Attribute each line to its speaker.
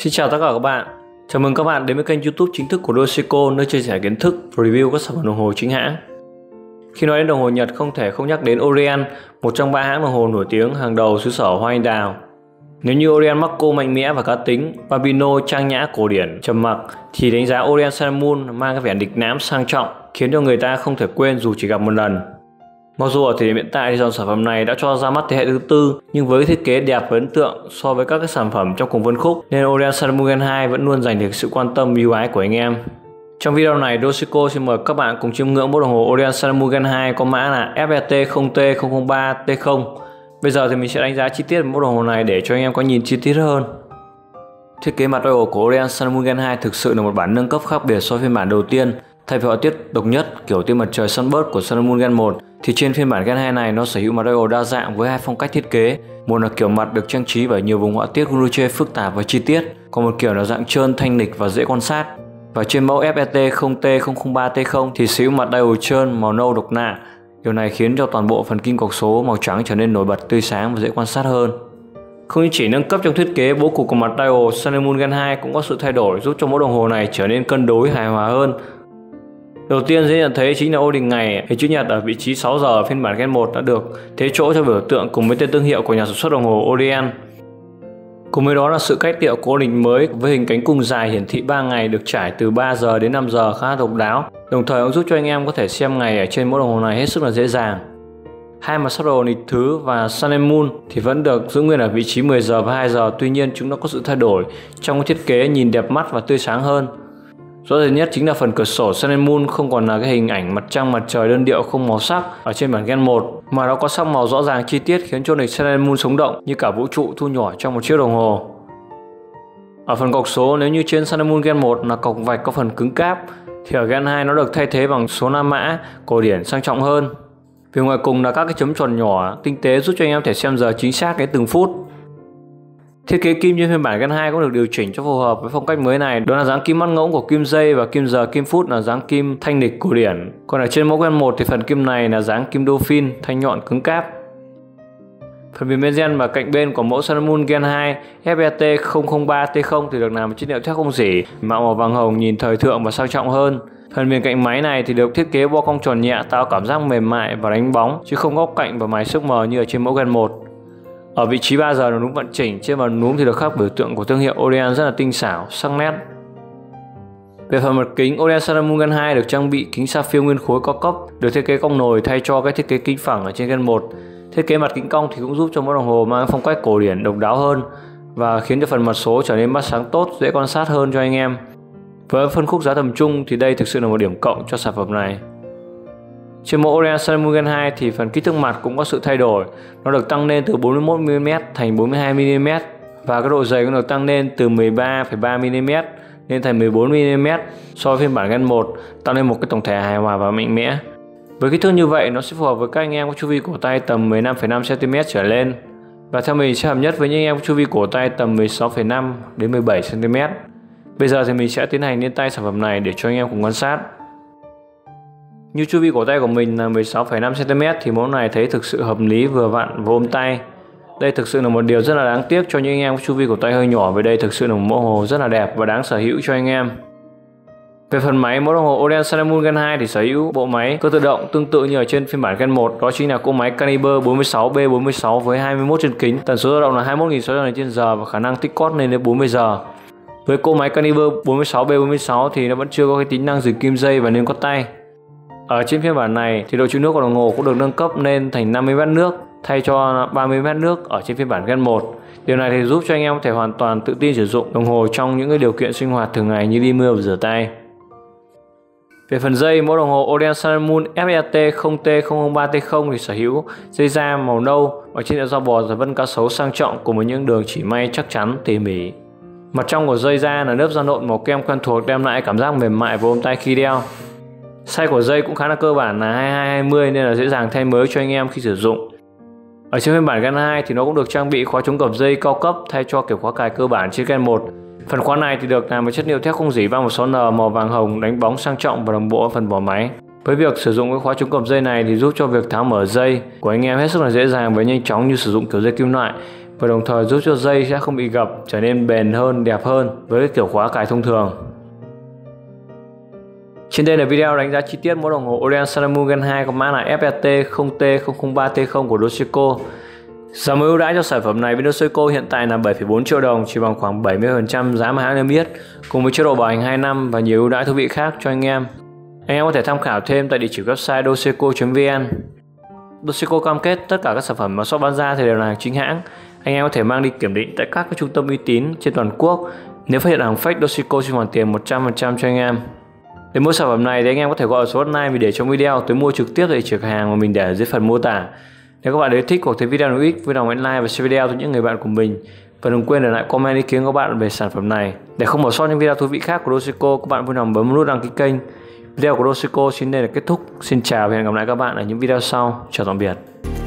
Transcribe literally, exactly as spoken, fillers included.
Speaker 1: Xin chào tất cả các bạn. Chào mừng các bạn đến với kênh YouTube chính thức của Doseco, nơi chia sẻ kiến thức và review các sản phẩm đồng hồ chính hãng. Khi nói đến đồng hồ Nhật, không thể không nhắc đến Orient, một trong ba hãng đồng hồ nổi tiếng hàng đầu xứ sở hoa anh đào. Nếu như Orient Marco mạnh mẽ và cá tính, Bambino trang nhã cổ điển trầm mặc, thì đánh giá Orient Sun Moon mang cái vẻ địch nãm sang trọng, khiến cho người ta không thể quên dù chỉ gặp một lần. Mặc dù ở thời điểm hiện tại thì dòng sản phẩm này đã cho ra mắt thế hệ thứ tư, nhưng với thiết kế đẹp và ấn tượng so với các cái sản phẩm trong cùng phân khúc, nên Orient Sun Moon Gen hai vẫn luôn giành được sự quan tâm yêu ái của anh em. Trong video này, Doseco xin mời các bạn cùng chiêm ngưỡng mẫu đồng hồ Orient Sun Moon Gen hai có mã là F E T không T không không ba T không. Bây giờ thì mình sẽ đánh giá chi tiết mẫu đồng hồ này để cho anh em có nhìn chi tiết hơn. Thiết kế mặt dial của Orient Sun Moon Gen hai thực sự là một bản nâng cấp khác biệt so với phiên bản đầu tiên. Thay vì họa tiết độc nhất kiểu tia mặt trời Sunburst của Sun Moon Gen một, thì trên phiên bản Gen hai này nó sở hữu mặt dial đa dạng với hai phong cách thiết kế. Một là kiểu mặt được trang trí bởi nhiều vùng họa tiết Guruche phức tạp và chi tiết, còn một kiểu là dạng trơn thanh lịch và dễ quan sát. Và trên mẫu F E T không T không không ba T không thì sở hữu mặt dial trơn màu nâu độc lạ. Điều này khiến cho toàn bộ phần kim cọc số màu trắng trở nên nổi bật, tươi sáng và dễ quan sát hơn. Không chỉ nâng cấp trong thiết kế, bố cục của mặt dial, Sun Moon Gen hai cũng có sự thay đổi giúp cho mẫu đồng hồ này trở nên cân đối hài hòa hơn. Đầu tiên dễ nhận thấy chính là ô đình ngày, hình chữ nhật ở vị trí sáu giờ phiên bản Gen một đã được thế chỗ cho biểu tượng cùng với tên thương hiệu của nhà sản xuất đồng hồ Orient. Cùng với đó là sự cách điệu của ô đình mới với hình cánh cung dài hiển thị ba ngày được trải từ ba giờ đến năm giờ khá độc đáo, đồng thời cũng giúp cho anh em có thể xem ngày ở trên mẫu đồng hồ này hết sức là dễ dàng. Hai mặt sắp đồ nghịch thứ và Sun and Moon thì vẫn được giữ nguyên ở vị trí mười giờ và hai giờ, tuy nhiên chúng nó có sự thay đổi trong cái thiết kế nhìn đẹp mắt và tươi sáng hơn. Rõ rệt nhất chính là phần cửa sổ Sun and Moon không còn là cái hình ảnh mặt trăng mặt trời đơn điệu không màu sắc ở trên bản Gen một, mà nó có sắc màu rõ ràng chi tiết khiến cho nền Sun and Moon sống động như cả vũ trụ thu nhỏ trong một chiếc đồng hồ. Ở phần cọc số, nếu như trên Sun and Moon Gen một là cọc vạch có phần cứng cáp, thì ở Gen hai nó được thay thế bằng số nam mã cổ điển sang trọng hơn. Phía ngoài cùng là các cái chấm tròn nhỏ tinh tế giúp cho anh em thể xem giờ chính xác đến từng phút. Thiết kế kim trên phiên bản Gen hai cũng được điều chỉnh cho phù hợp với phong cách mới này, đó là dáng kim mắt ngỗng của kim giây và kim giờ kim phút là dáng kim thanh lịch cổ điển. Còn ở trên mẫu Gen một thì phần kim này là dáng kim dolphin thanh nhọn cứng cáp. Phần viền bezel và cạnh bên của mẫu Sun Moon Gen hai F E T không không ba T không thì được làm một chất liệu thép không rỉ, mạ màu vàng hồng nhìn thời thượng và sang trọng hơn. Phần viền cạnh máy này thì được thiết kế bo cong tròn nhẹ tạo cảm giác mềm mại và đánh bóng, chứ không góc cạnh và mài sức mờ như ở trên mẫu Gen một. Ở vị trí ba giờ là núm vận chỉnh, trên bàn núm thì được khắc biểu tượng của thương hiệu Orient rất là tinh xảo, sắc nét. Về phần mặt kính, Orient Sun Moon Gen hai được trang bị kính sapphire nguyên khối cao cấp, được thiết kế cong nồi thay cho cái thiết kế kính phẳng ở trên Gen một. Thiết kế mặt kính cong thì cũng giúp cho mẫu đồng hồ mang phong cách cổ điển độc đáo hơn và khiến cho phần mặt số trở nên mắt sáng tốt, dễ quan sát hơn cho anh em. Với phân khúc giá tầm trung thì đây thực sự là một điểm cộng cho sản phẩm này. Trên mẫu Orient Sun Moon Gen hai thì phần kích thước mặt cũng có sự thay đổi, nó được tăng lên từ bốn mươi mốt mi li mét thành bốn mươi hai mi li mét và cái độ dày cũng được tăng lên từ mười ba phẩy ba mi li mét lên thành mười bốn mi li mét so với phiên bản Gen một, tạo nên một cái tổng thể hài hòa và mạnh mẽ. Với kích thước như vậy nó sẽ phù hợp với các anh em có chu vi cổ tay tầm mười lăm phẩy năm xăng ti mét trở lên, và theo mình sẽ hợp nhất với những anh em có chu vi cổ tay tầm mười sáu phẩy năm đến mười bảy xăng ti mét. Bây giờ thì mình sẽ tiến hành lên tay sản phẩm này để cho anh em cùng quan sát. Như chu vi cổ tay của mình là mười sáu phẩy năm xăng ti mét thì mẫu này thấy thực sự hợp lý vừa vặn và ôm tay. Đây thực sự là một điều rất là đáng tiếc cho những anh em có chu vi cổ tay hơi nhỏ, vì đây thực sự là một mẫu hồ rất là đẹp và đáng sở hữu cho anh em. Về phần máy, mẫu đồng hồ Orient Sun Moon Gen hai thì sở hữu bộ máy cơ tự động tương tự như ở trên phiên bản Gen một, đó chính là cỗ máy Caliber bốn mươi sáu B bốn mươi sáu với hai mươi mốt chân kính, tần số dao động là hai mươi mốt nghìn sáu trăm lần trên giờ và khả năng tích cót lên đến bốn mươi giờ. Với cỗ máy Caliber bốn mươi sáu B bốn mươi sáu thì nó vẫn chưa có cái tính năng dừng kim dây và nêm có tay. Ở trên phiên bản này thì độ chịu nước của đồng hồ cũng được nâng cấp lên thành năm mươi mét nước thay cho ba mươi mét nước ở trên phiên bản Gen một. Điều này thì giúp cho anh em có thể hoàn toàn tự tin sử dụng đồng hồ trong những cái điều kiện sinh hoạt thường ngày như đi mưa và rửa tay. Về phần dây, mẫu đồng hồ Orient Sun Moon F E T không T không không ba T không thì sở hữu dây da màu nâu ở trên da bò và vân cá sấu sang trọng cùng với những đường chỉ may chắc chắn tỉ mỉ. Mặt trong của dây da là lớp da nộn màu kem quen thuộc đem lại cảm giác mềm mại và ôm tay khi đeo. Size của dây cũng khá là cơ bản là hai mươi hai hai mươi nên là dễ dàng thay mới cho anh em khi sử dụng. Ở trên phiên bản Gen hai thì nó cũng được trang bị khóa chống gập dây cao cấp thay cho kiểu khóa cài cơ bản trên Gen một. Phần khóa này thì được làm với chất liệu thép không rỉ ba một sáu N màu vàng hồng đánh bóng sang trọng và đồng bộ ở phần vỏ máy. Với việc sử dụng cái khóa chống gập dây này thì giúp cho việc tháo mở dây của anh em hết sức là dễ dàng và nhanh chóng như sử dụng kiểu dây kim loại, và đồng thời giúp cho dây sẽ không bị gập, trở nên bền hơn, đẹp hơn với cái kiểu khóa cài thông thường. Trên đây là video đánh giá chi tiết mẫu đồng hồ Orient Sun and Moon Gen hai có mã là F R T không T không không ba T không của Doseco. Giá mới ưu đãi cho sản phẩm này bên Doseco hiện tại là bảy phẩy bốn triệu đồng, chỉ bằng khoảng bảy mươi phần trăm giá mà hãng niêm yết, cùng với chế độ bảo hành hai năm và nhiều ưu đãi thú vị khác cho anh em. Anh em có thể tham khảo thêm tại địa chỉ website doseco chấm vn. Doseco cam kết tất cả các sản phẩm mà shop bán ra thì đều là hàng chính hãng. Anh em có thể mang đi kiểm định tại các cái trung tâm uy tín trên toàn quốc. Nếu phát hiện hàng fake, Doseco xin hoàn tiền một trăm phần trăm cho anh em. Để mua sản phẩm này thì anh em có thể gọi số hotline mình để trong video tới mua trực tiếp tại địa chỉ cửa hàng mà mình để ở dưới phần mô tả. Nếu các bạn thấy thích hoặc thấy video hữu ích, vui lòng like và share video cho những người bạn của mình. Và đừng quên để lại comment ý kiến của bạn về sản phẩm này. Để không bỏ sót những video thú vị khác của Doseco, các bạn vui lòng bấm nút đăng ký kênh. Video của Doseco xin đây là kết thúc. Xin chào và hẹn gặp lại các bạn ở những video sau. Chào tạm biệt.